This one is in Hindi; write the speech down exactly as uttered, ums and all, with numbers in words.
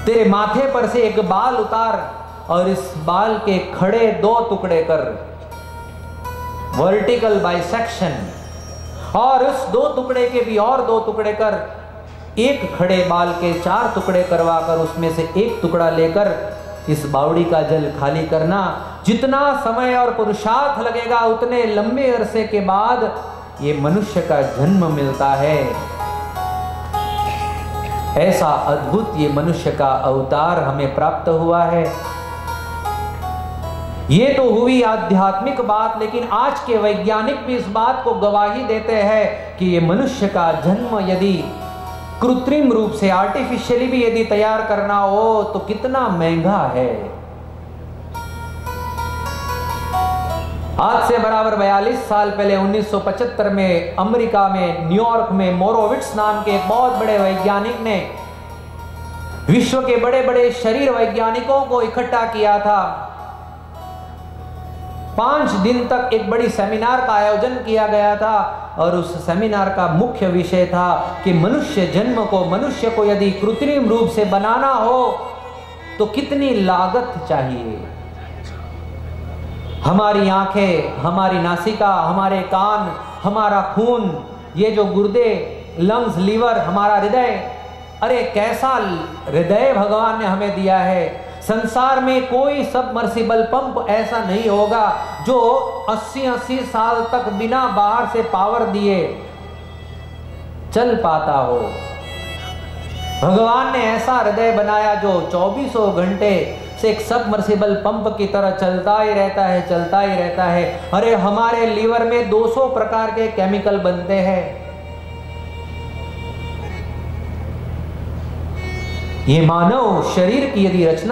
तेरे माथे पर से एक बाल उतार और इस बाल के खड़े दो टुकड़े कर, वर्टिकल बाइसेक्शन, और उस दो टुकड़े के भी और दो टुकड़े कर, एक खड़े बाल के चार टुकड़े करवा कर उसमें से एक टुकड़ा लेकर इस बावड़ी का जल खाली करना। जितना समय और पुरुषार्थ लगेगा उतने लंबे अरसे के बाद ये मनुष्य का जन्म मिलता है। ऐसा अद्भुत ये मनुष्य का अवतार हमें प्राप्त हुआ है। ये तो हुई आध्यात्मिक बात, लेकिन आज के वैज्ञानिक भी इस बात को गवाही देते हैं कि ये मनुष्य का जन्म यदि कृत्रिम रूप से, आर्टिफिशियली भी यदि तैयार करना हो तो कितना महंगा है। आज से बराबर बयालीस साल पहले उन्नीस सौ पचहत्तर में अमेरिका में न्यूयॉर्क में मोरोविट्स नाम के एक बहुत बड़े वैज्ञानिक ने विश्व के बड़े बड़े शरीर वैज्ञानिकों को इकट्ठा किया था। पांच दिन तक एक बड़ी सेमिनार का आयोजन किया गया था और उस सेमिनार का मुख्य विषय था कि मनुष्य जन्म को, मनुष्य को यदि कृत्रिम रूप से बनाना हो तो कितनी लागत चाहिए। हमारी आंखें, हमारी नासिका, हमारे कान, हमारा खून, ये जो गुर्दे, लंग्स, लीवर, हमारा हृदय, अरे कैसा हृदय भगवान ने हमें दिया है। संसार में कोई सबमर्सिबल पंप ऐसा नहीं होगा जो अस्सी अस्सी साल तक बिना बाहर से पावर दिए चल पाता हो। भगवान ने ऐसा हृदय बनाया जो चौबीसों घंटे से एक सबमर्सिबल पंप की तरह चलता ही रहता है, चलता ही रहता है। अरे हमारे लीवर में दो सौ प्रकार के केमिकल बनते हैं। ये मानव शरीर की यदि रचना